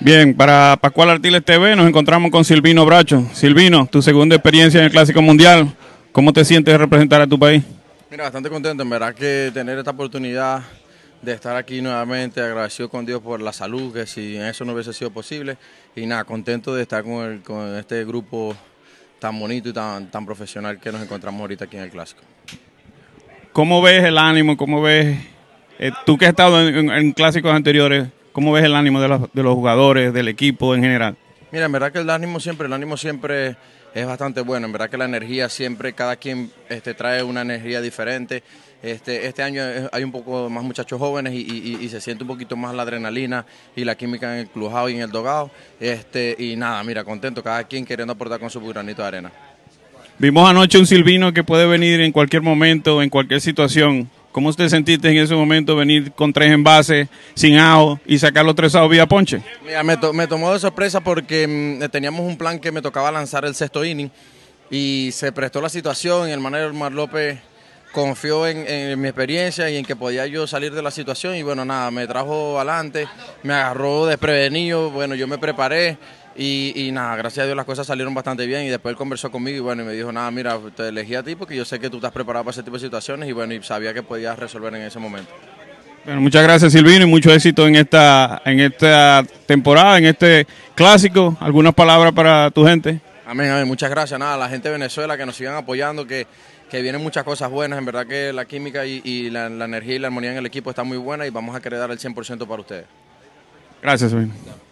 Bien, para Pascual Artiles TV nos encontramos con Silvino Bracho. Silvino, tu segunda experiencia en el Clásico Mundial, ¿cómo te sientes de representar a tu país? Mira, bastante contento, en verdad que tener esta oportunidad de estar aquí nuevamente, agradecido con Dios por la salud, que si eso no hubiese sido posible, y nada, contento de estar con este grupo tan bonito y tan profesional que nos encontramos ahorita aquí en el Clásico. ¿Cómo ves el ánimo? ¿Cómo ves, tú que has estado en clásicos anteriores, cómo ves el ánimo de los jugadores, del equipo en general? Mira, en verdad que el ánimo siempre es bastante bueno. En verdad que la energía siempre, cada quien trae una energía diferente. Este año hay un poco más muchachos jóvenes y se siente un poquito más la adrenalina y la química en el clubhouse y en el dogado. Y nada, mira, contento, cada quien queriendo aportar con su granito de arena. Vimos anoche un Silvino que puede venir en cualquier momento, en cualquier situación. ¿Cómo usted sentiste en ese momento venir con 3 envases, sin out y sacar los 3 outs vía ponche? Mira, me tomó de sorpresa porque teníamos un plan que me tocaba lanzar el 6º inning y se prestó la situación y el manager Omar López confió en mi experiencia y en que podía yo salir de la situación y bueno, nada, me trajo adelante, me agarró desprevenido, bueno, yo me preparé y nada, gracias a Dios las cosas salieron bastante bien y después él conversó conmigo y bueno, y me dijo, nada, mira, te elegí a ti porque yo sé que tú estás preparado para ese tipo de situaciones y bueno, y sabía que podías resolver en ese momento. Bueno, muchas gracias Silvino y mucho éxito en esta temporada, en este clásico. ¿Algunas palabras para tu gente? Amén, amén, muchas gracias, nada, a la gente de Venezuela que nos sigan apoyando, que vienen muchas cosas buenas, en verdad que la química y la energía y la armonía en el equipo está muy buena y vamos a querer dar el 100% para ustedes. Gracias, Silvino.